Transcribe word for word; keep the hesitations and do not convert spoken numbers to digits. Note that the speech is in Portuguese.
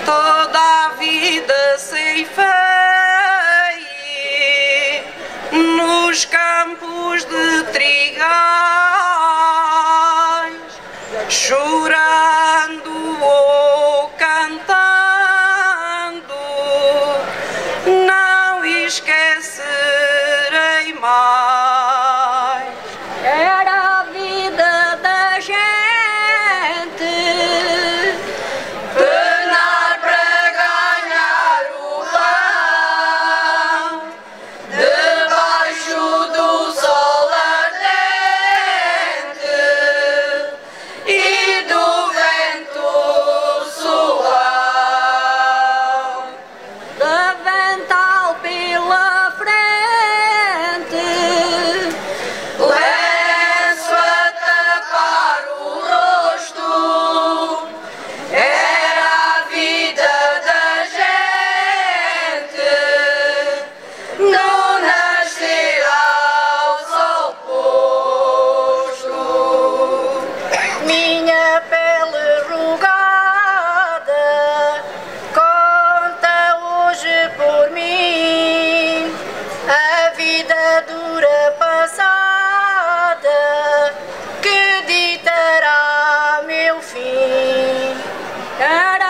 toda a vida ceifei nos campos de trigais, chorando ou cantando, não esquecerei mais. Era a vida da gente, penar para ganhar o pão, debaixo do sol ardente e do vento suave, de avental pela frente, lenço a tapar o rosto. Era a vida da gente, não nascer ao sol posto. minha pele rugada conta hoje por mim a vida dura passada que ditará meu fim. Era